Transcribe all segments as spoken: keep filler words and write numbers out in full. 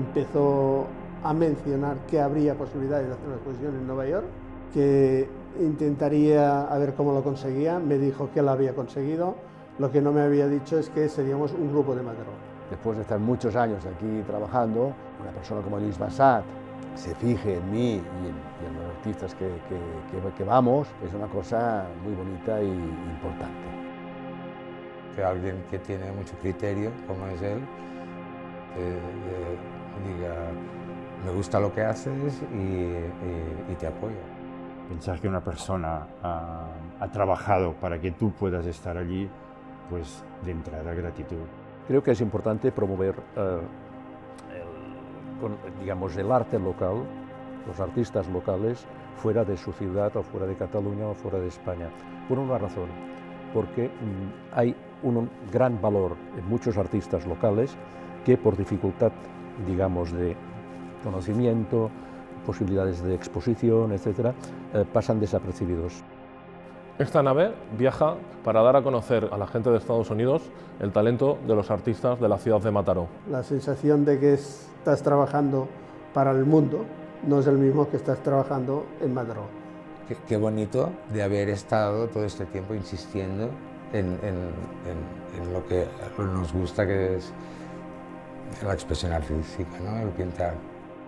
empezó a mencionar que habría posibilidades de hacer una exposición en Nueva York, que intentaría a ver cómo lo conseguía. Me dijo que lo había conseguido. Lo que no me había dicho es que seríamos un grupo de Mataró. Después de estar muchos años aquí trabajando, una persona como Lluís Bassat se fije en mí y en, y en los artistas que, que, que, que vamos, es una cosa muy bonita y importante. Que alguien que tiene mucho criterio, como es él, eh, eh, diga, me gusta lo que haces y, y, y te apoyo. Pensar que una persona ha, ha trabajado para que tú puedas estar allí, pues de entrada gratitud. Creo que es importante promover eh, el, con, digamos, el arte local, los artistas locales, fuera de su ciudad o fuera de Cataluña o fuera de España, por una razón, porque mm, hay un gran valor en muchos artistas locales que por dificultad, digamos, de conocimiento, posibilidades de exposición, etcétera, eh, pasan desapercibidos. Esta nave viaja para dar a conocer a la gente de Estados Unidos el talento de los artistas de la ciudad de Mataró. La sensación de que estás trabajando para el mundo no es el mismo que estás trabajando en Mataró. Qué, qué bonito de haber estado todo este tiempo insistiendo en, en, en, en lo que nos gusta, que es la expresión artística, ¿no? El pintar.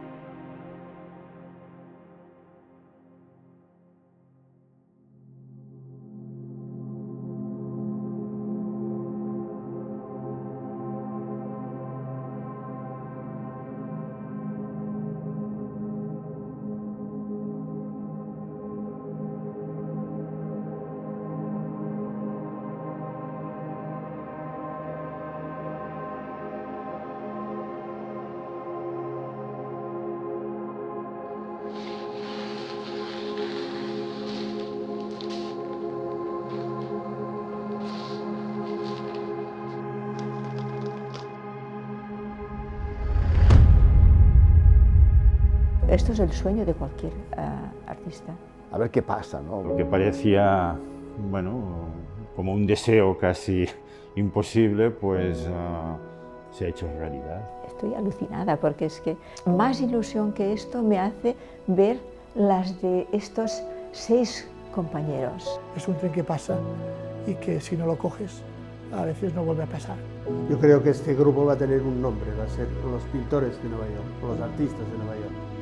Esto es el sueño de cualquier uh, artista. A ver qué pasa, ¿no? Lo que parecía, bueno, como un deseo casi imposible, pues uh, se ha hecho realidad. Estoy alucinada porque es que más ilusión que esto me hace ver las de estos seis compañeros. Es un tren que pasa y que si no lo coges, a veces no vuelve a pasar. Yo creo que este grupo va a tener un nombre, va a ser los pintores de Nueva York, los artistas de Nueva York.